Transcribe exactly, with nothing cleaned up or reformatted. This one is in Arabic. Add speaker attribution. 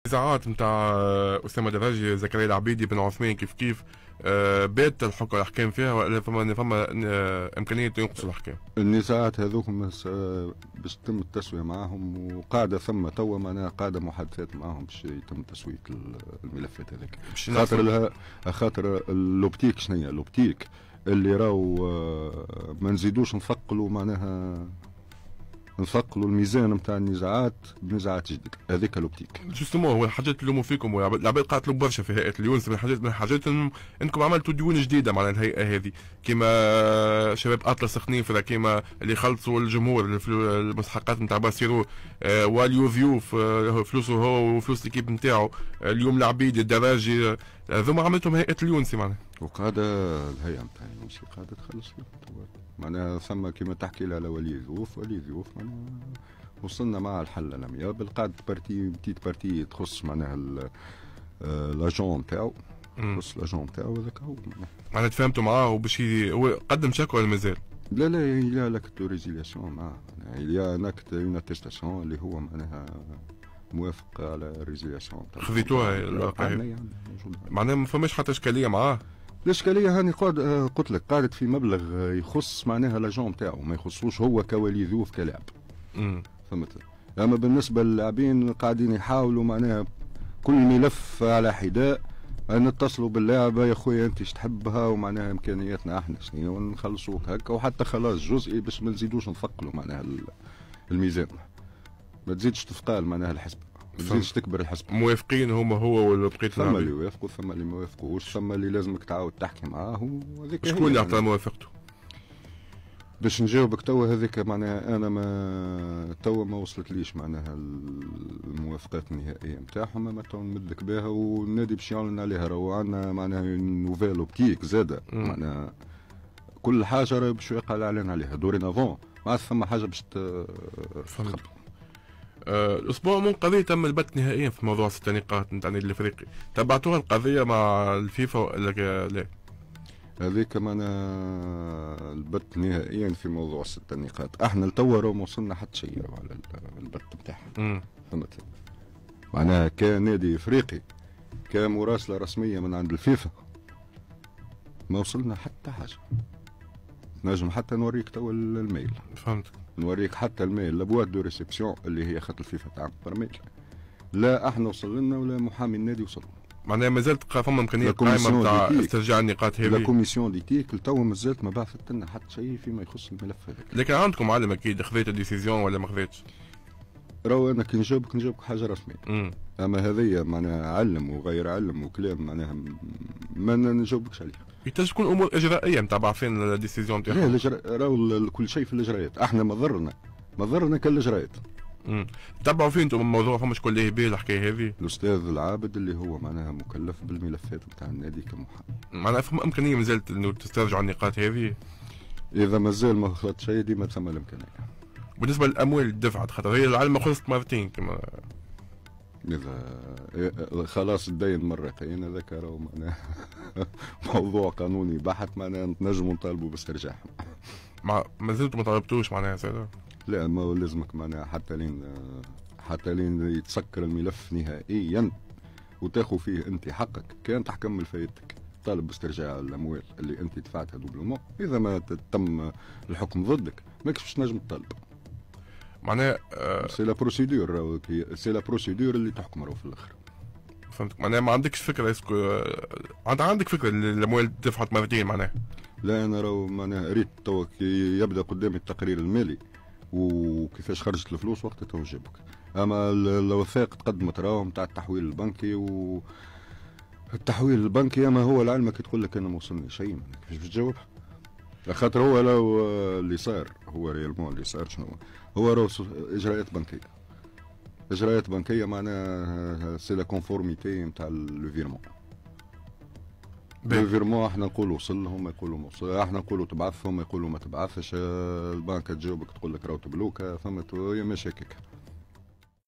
Speaker 1: النزاعات نتاع اسامه دراجي زكريا العبيدي بن عثمان كيف كيف آه، بات الحكم الاحكام فيها ولا فما فما آه، امكانيه ينقصوا الاحكام؟
Speaker 2: النزاعات هذوك باش تتم التسويه معاهم، وقاعده ثم توا معناها قاعده محادثات معاهم باش يتم تسويه الملفات هذيك. خاطر لها خاطر اللوبتيك شنو هي اللوبتيك اللي راهو ما نزيدوش نثقلوا معناها نثقلوا الميزان نتاع النزاعات بنزاعات جديده، هذيك لوبتيك.
Speaker 1: جوستومون هو الحاجات اللي فيكم العباد قاعده تلوم برشا في هيئه اليونس، من الحاجات من الحاجات انكم عملتوا ديون جديده مع الهيئه هذه، كيما شباب اطلس خنيفره، كيما اللي خلصوا الجمهور المستحقات نتاع باسيرو، آه واليو ضيوف آه فلوسه هو وفلوس الكيب نتاعو، آه اليوم العبيد الدراجي، هذوما آه عملتهم هيئه اليونسي معناها.
Speaker 2: وقاعده الهيئه نتاع اليونسي قاعده تخلص معناها ثم كيما تحكي لي على ولي ضيوف، ولي ضيوف معناها وصلنا مع الحل الاميابل، قاعد بارتي بتيت بارتي تخص معناها لاجون نتاعو، تخص لاجون نتاعو هذاك هو
Speaker 1: معناها تفاهمتوا معاه وباش هو قدم شكوى ولا مازال؟
Speaker 2: لا لا يا لك ريزيلياسيون معاه، يا نكت اون اتيستاسيون اللي هو معناها موافق على الريزيلياسيون.
Speaker 1: خذيتوها الواقع معناها ما فماش حتى اشكاليه معاه؟
Speaker 2: الاشكاليه هاني قاد قلت لك قعدت في مبلغ يخص معناها لاجون نتاعو، ما يخصوش هو كولي ضيوف كلاعب.
Speaker 1: امم
Speaker 2: فهمت. اما بالنسبه للاعبين قاعدين يحاولوا معناها كل ملف على حداء ان نتصلوا باللاعب يا خويا انت ايش تحبها ومعناها امكانياتنا احنا شنو ونخلصوك هكا، وحتى خلاص جزئي باش ما نزيدوش نثقلوا معناها الميزان، ما تزيدش تثقال معناها الحسبه، ما تزيدش تكبر الحسبه.
Speaker 1: موافقين هما هو ولا بقيت؟
Speaker 2: ثم اللي يوافقوا ثم اللي ما يوافقوش، ثم اللي لازمك تعاود تحكي معاه وهذيك.
Speaker 1: شكون اللي عطى موافقته؟
Speaker 2: باش نجاوبك توا هذيك معناها انا ما توا ما وصلتليش معناها الموافقات النهائيه نتاعهم، اما تو نمدك بها والنادي باش يعلن عليها، راهو عندنا معناها نوفيل اوبتيك زاده معناها كل حاجه راه باش يوقع الاعلان عليها دوري نافون، ما عاد ثم حاجه باش
Speaker 1: تخبط. آه الاسبوع من قضيه تم البت نهائيا في موضوع ست نقاط نتاع النادي الافريقي، تبعتوها القضيه مع الفيفا ولا لا؟
Speaker 2: هذيك معناها البت نهائيا في موضوع ست نقاط، احنا لتوا ما وصلنا حتى شيء على البت نتاعها. فهمت؟ معناها كنادي افريقي كمراسله رسميه من عند الفيفا ما وصلنا حتى حاجه. نجم حتى نوريك توا الميل.
Speaker 1: فهمت. نوريك
Speaker 2: حتى الميل لابوات دو ريسبسيون اللي هي خط الفيفا تاع برميل، لا احنا وصل لنا ولا محامي النادي وصل لنا.
Speaker 1: معناها مازالت فما امكانيه قائمه نتاع استرجاع النقاط هذه.
Speaker 2: لا كوميسيون ديتيك لتو مازالت ما بعثت لنا حتى شيء فيما يخص الملف هذاك.
Speaker 1: لكن عندكم علم اكيد خذيت الديسيزيون ولا ما خذيتش؟
Speaker 2: راهو انا كي نجاوبك نجاوبك حاجه رسميه.
Speaker 1: امم
Speaker 2: اما هذيا معناها علم وغير علم وكلام معناها ما نجاوبكش عليه.
Speaker 1: يتجي تكون امور اجرائيه نتاع بعثين الديسيزيون تاعهم.
Speaker 2: لا راهو كل شيء في الاجراءات، احنا ما ضرنا ما ضرنا كالاجراءات.
Speaker 1: امم تبعوا فين انتم الموضوع؟ فما شكون اللي يبيه الحكايه هذه؟
Speaker 2: الاستاذ العابد اللي هو معناها مكلف بالملفات نتاع النادي كمحامي.
Speaker 1: معناها فما امكانيه مازالت انه تسترجعوا النقاط هذه؟
Speaker 2: اذا مازال ما خلط شيء ديما تسمى الامكانيه.
Speaker 1: بالنسبه للاموال اللي دفعت خاطر هي العلم خلصت مرتين كما
Speaker 2: اذا خلاص تدين مرتين هذاك راهو معناها موضوع قانوني بحت، معناها نجموا نطالبوا باسترجاعهم.
Speaker 1: ما ما زلتوا ما طالبتوش معناها سيدة؟
Speaker 2: لا ما هو لازمك معناها حتى لين حتى لين يتسكر الملف نهائيا وتاخذ فيه انت حقك، كان تحكم فايدتك طالب باسترجاع الاموال اللي انت دفعتها دوبلومون، اذا ما تم الحكم ضدك ماكش باش نجم تطالب.
Speaker 1: معناها
Speaker 2: سي لا بروسيدور، سي لا بروسيدور اللي تحكم راهو في الاخر.
Speaker 1: فهمتك. معناها ما عندكش فكره اسكو عند عندك فكره الاموال دفعت مرتين معناها؟
Speaker 2: لا انا راهو معناها ريت توا يبدا قدامي التقرير المالي وكيفاش خرجت الفلوس وقتها تو نجيبك، اما الوثائق تقدمت راهو نتاع التحويل البنكي و التحويل البنكي، اما هو لعلمك تقول لك انا ما وصلني شيء، كيفاش باش تجاوبها؟ خاطر هو لو اللي صار هو ريالمون اللي صار شنو هو راهو اجراءات بنكيه، اجراءات بنكيه معناها سي لا كونفورميتي نتاع لو فيرمون. لو فيرمون احنا نقولوا وصل لهم ما يقولوا ما وصل، احنا نقولوا تبعثهم ما يقولوا ما تبعثش، البنكه تجاوبك تقول لك راهو تبلوكه، فهمت؟ هي ماشي هكاك.